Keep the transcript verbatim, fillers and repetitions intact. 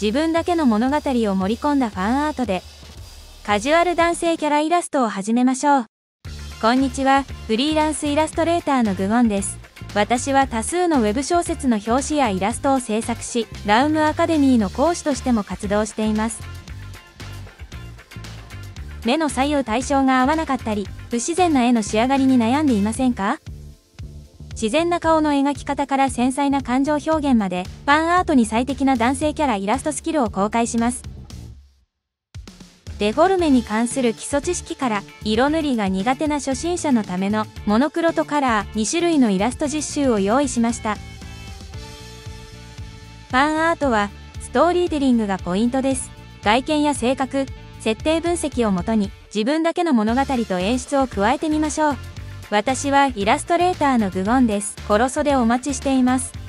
自分だけの物語を盛り込んだファンアートで、カジュアル男性キャライラストを始めましょう。こんにちは、フリーランスイラストレーターのグゴンです。私は多数のウェブ小説の表紙やイラストを制作し、ラウムアカデミーの講師としても活動しています。目の左右対称が合わなかったり、不自然な絵の仕上がりに悩んでいませんか？自然な顔の描き方から繊細な感情表現まで、ファンアートに最適な男性キャライラストスキルを公開します。デフォルメに関する基礎知識から、色塗りが苦手な初心者のためのモノクロとカラーに種類のイラスト実習を用意しました。ファンアートは、ストーリーテリングがポイントです。外見や性格、設定分析をもとに、自分だけの物語と演出を加えてみましょう。私はイラストレーターのグゴンです。コロソでお待ちしています。